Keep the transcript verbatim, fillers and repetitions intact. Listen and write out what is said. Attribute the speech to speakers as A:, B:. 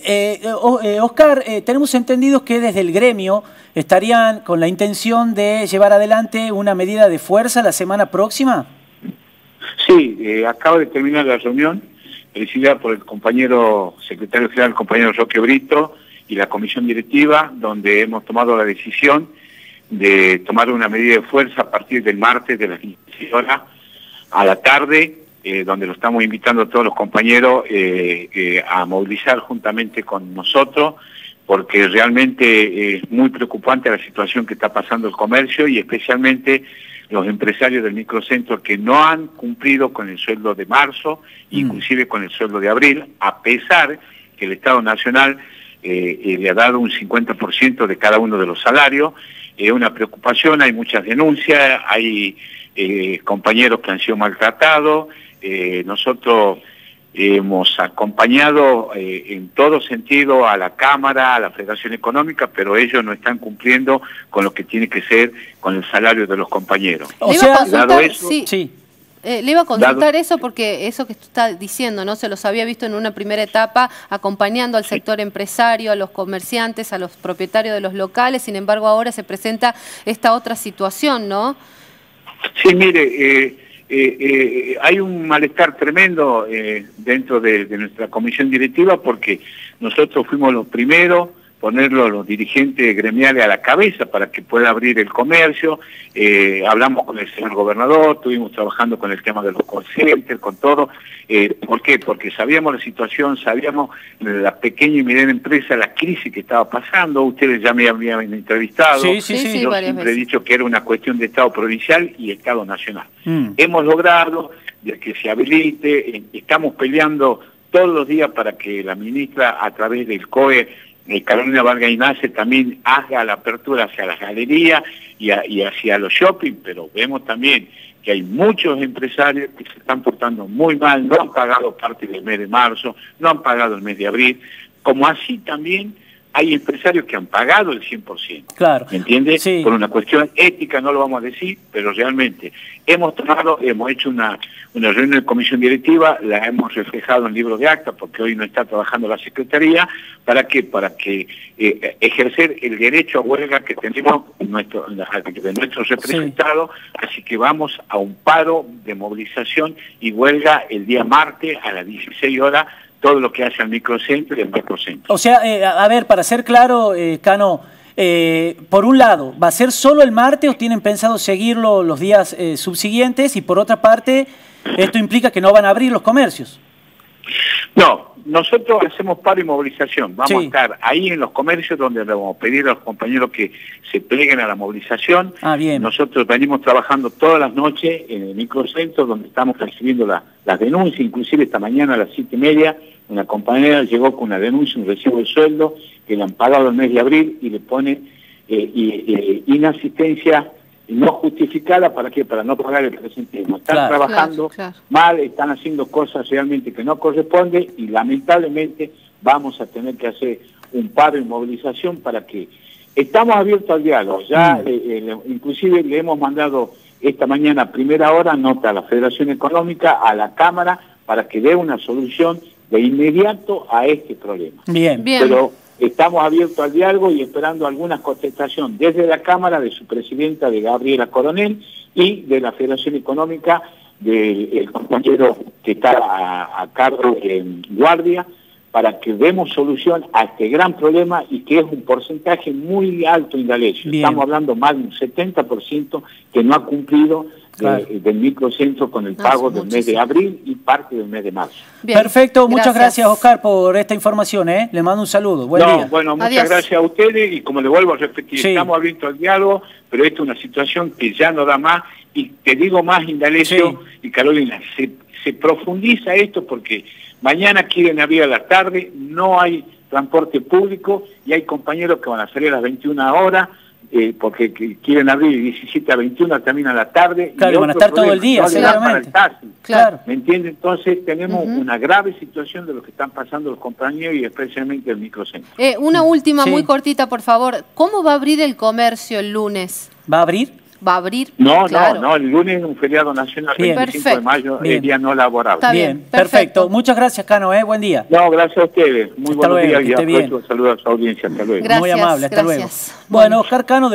A: Eh, eh, Oscar, eh, tenemos entendido que desde el gremio estarían con la intención de llevar adelante una medida de fuerza la semana próxima.
B: Sí, eh, acaba de terminar la reunión, presidida por el compañero secretario general, el compañero Roque Brito, y la comisión directiva, donde hemos tomado la decisión de tomar una medida de fuerza a partir del martes de las dieciséis horas a la tarde, eh, donde lo estamos invitando a todos los compañeros eh, eh, a movilizar juntamente con nosotros, porque realmente es muy preocupante la situación que está pasando el comercio y especialmente los empresarios del microcentro que no han cumplido con el sueldo de marzo, mm. inclusive con el sueldo de abril, a pesar que el Estado Nacional eh, eh, le ha dado un cincuenta por ciento de cada uno de los salarios. Es eh, una preocupación, hay muchas denuncias, hay eh, compañeros que han sido maltratados, eh, nosotros hemos acompañado eh, en todo sentido a la Cámara, a la Federación Económica, pero ellos no están cumpliendo con lo que tiene que ser con el salario de los compañeros.
C: O sea,
B: dado eso,
C: sí. sí. Eh, le iba a consultar dado, eso porque eso que usted está diciendo, ¿no? Se los había visto en una primera etapa acompañando al sector sí. empresario, a los comerciantes, a los propietarios de los locales, sin embargo ahora se presenta esta otra situación, ¿no?
B: Sí, mire, eh, Eh, eh, hay un malestar tremendo eh, dentro de, de nuestra comisión directiva porque nosotros fuimos los primeros ponerlo a los dirigentes gremiales a la cabeza para que pueda abrir el comercio, eh, hablamos con el señor gobernador, estuvimos trabajando con el tema de los call centers, con todo. Eh, ¿Por qué? Porque sabíamos la situación, sabíamos la pequeña y mediana empresa, la crisis que estaba pasando, ustedes ya me habían entrevistado,
A: sí, sí, sí,
B: yo
C: sí,
B: siempre
C: veces.
B: he dicho que era una cuestión de Estado provincial y Estado nacional.
A: Mm.
B: Hemos logrado que se habilite, estamos peleando todos los días para que la ministra a través del C O E, Eh, Carolina Vargas Ignace, también haga la apertura hacia las galerías y, a, y hacia los shopping, pero vemos también que hay muchos empresarios que se están portando muy mal, no han pagado parte del mes de marzo, no han pagado el mes de abril, como así también hay empresarios que han pagado el cien por ciento.
A: Claro.
B: ¿Me entiendes?
A: Sí.
B: Por una cuestión ética no lo vamos a decir, pero realmente hemos tomado, hemos hecho una, una reunión de comisión directiva, la hemos reflejado en libro de acta, porque hoy no está trabajando la Secretaría, ¿para qué? Para que eh, ejercer el derecho a huelga que tenemos nuestro, de nuestros representados, sí. Así que vamos a un paro de movilización y huelga el día martes a las dieciséis horas, todo lo que hace al microcentro y al macrocentro.
A: O sea, eh, a ver, para ser claro, eh, Cano, eh, por un lado, ¿va a ser solo el martes o tienen pensado seguirlo los días eh, subsiguientes? Y por otra parte, ¿esto implica que no van a abrir los comercios?
B: No, nosotros hacemos paro y movilización. Vamos
A: sí.
B: a estar ahí en los comercios donde le vamos a pedir a los compañeros que se pleguen a la movilización.
A: Ah, bien.
B: Nosotros venimos trabajando todas las noches en el microcentro donde estamos recibiendo la, las denuncias, inclusive esta mañana a las siete y media una compañera llegó con una denuncia, un recibo de sueldo que le han pagado el mes de abril y le pone eh, y, eh, inasistencia no justificada, ¿para qué? Para no pagar el presentismo. Están
A: claro,
B: trabajando
C: claro, claro.
B: mal, están haciendo cosas realmente que no corresponden y lamentablemente vamos a tener que hacer un paro y movilización para que... Estamos abiertos al diálogo, ya mm. eh, eh, inclusive le hemos mandado esta mañana a primera hora nota a la Federación Económica, a la Cámara, para que dé una solución de inmediato a este problema.
A: Bien,
C: bien.
B: Pero estamos abiertos al diálogo y esperando alguna contestación desde la Cámara de su presidenta, de Gabriela Coronel, y de la Federación Económica, del compañero que está a, a cargo en Guardia, para que demos solución a este gran problema y que es un porcentaje muy alto en Galicia. Estamos hablando más de un setenta por ciento que no ha cumplido
A: claro.
B: de, del microcentro con el pago no, del mes de abril y parte del mes de marzo.
A: Bien. Perfecto, gracias. Muchas gracias, Oscar, por esta información. ¿eh? Le mando un saludo. Buen
B: no,
A: día.
B: Bueno, muchas
C: Adiós.
B: gracias a ustedes y como le vuelvo a repetir, sí. estamos abiertos al diálogo, pero esta es una situación que ya no da más y te digo más, Indalecio sí. y Carolina, se, se profundiza esto porque mañana quieren abrir a la tarde, no hay transporte público y hay compañeros que van a salir a las veintiuna horas, eh, porque que quieren abrir de diecisiete a veintiuna, termina la tarde.
A: Claro, y van a estar todo el día,
B: no
A: seguramente.
B: Para el taxi.
A: Claro.
B: ¿Me entiende? Entonces tenemos
C: uh-huh.
B: una grave situación de lo que están pasando los compañeros y especialmente el microcentro.
C: Eh, una última
A: sí.
C: muy cortita, por favor. ¿Cómo va a abrir el comercio el lunes?
A: ¿Va a abrir?
C: va a abrir.
B: No,
C: claro.
B: no, no, el lunes es un feriado nacional,
A: Bien.
B: veinticinco de mayo,
A: Bien.
B: el día no laborable.
C: Está bien,
A: Bien, perfecto.
C: perfecto.
A: Muchas gracias, Cano, ¿eh? Buen día.
B: No, gracias a ustedes. Muy
A: Hasta
B: buenos
A: luego,
B: días
A: que
B: y
A: esté
B: aprovecho
A: bien.
B: un saludo a su audiencia. Hasta luego.
C: Gracias,
A: Muy amable, hasta
C: gracias.
A: luego. Bueno, Oscar Cano.